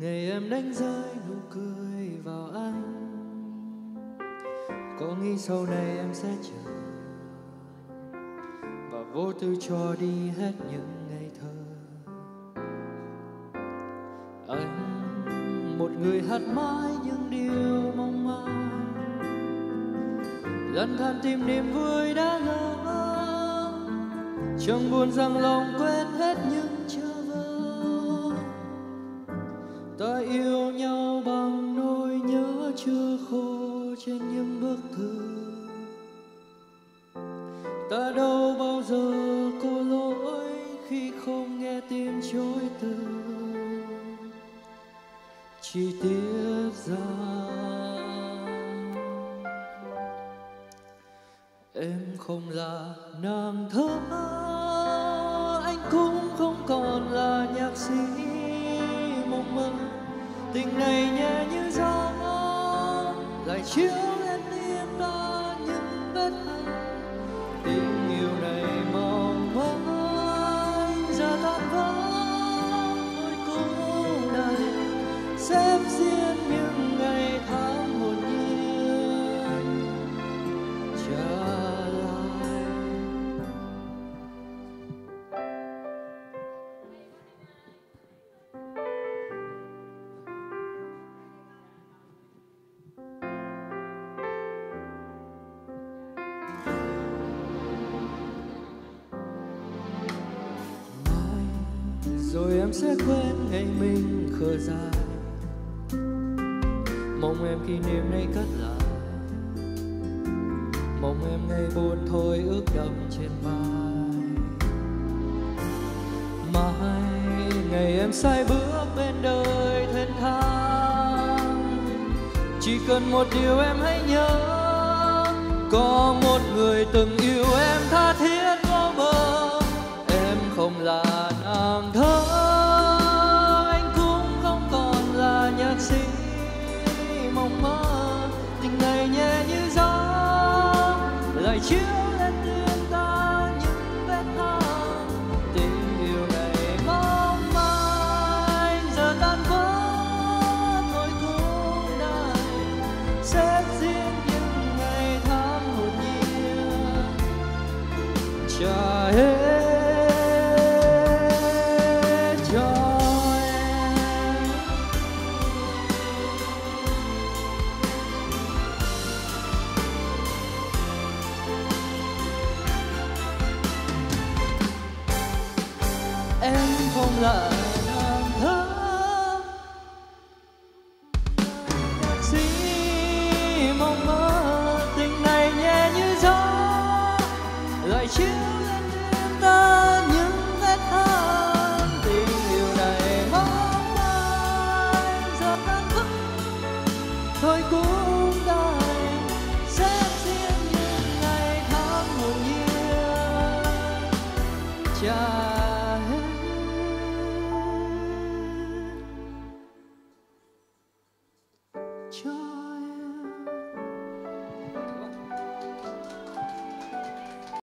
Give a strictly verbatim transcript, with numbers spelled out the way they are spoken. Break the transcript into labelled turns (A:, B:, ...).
A: ngày em đánh rơi nụ cười vào anh, có nghĩ sau này em sẽ chờ và vô tư cho đi hết những ngày thơ. Anh một người hát mãi những điều mong manh, lăn tăn tìm niềm vui đã ngỡ, chẳng buồn rằng lòng quên hết những chờ vơ. Ta yêu nhau bằng nỗi nhớ chưa khô trên những bức thư, ta đâu bao giờ có lỗi khi không nghe tim chối từ. Chỉ tiếc rằng em không là nàng thơ, anh cũng không còn là nhạc sĩ mộng mơ. Tình này nhẹ như gió lại chiếu lên tim ta những vết hằn. Tình yêu này mong manh giờ tan vỡ thôi cũng đành xếp riêng những ngày tháng hồn nhiên trả lại. Mai rồi em sẽ quên ngày mình khờ dại, mong em kỷ niệm này cất lại, mong em ngày buồn thôi ước đậm trên vai. Mai ngày em sai bước bên đời thênh thang, chỉ cần một điều em hãy nhớ, có một người từng yêu em tha thiết vô bờ. Em không là nàng thơ, anh cũng không còn là nhạc sĩ mộng mơ. Tình này nhẹ như gió lại chiếu lên tim ta những vết hằn. Tình yêu này mong manh giờ tan vỡ thôi cũng đành xếp riêng những ngày tháng hồn nhiên trả hết cho em. Em không là nàng thơ, nhạc sĩ mong mơ. Tình này nhẹ như gió lại chiếu lên tim ta những vết hằn. Tình yêu này mong manh giờ tan vỡ thôi cũng đành xếp riêng những ngày tháng hồn nhiên trả hết cho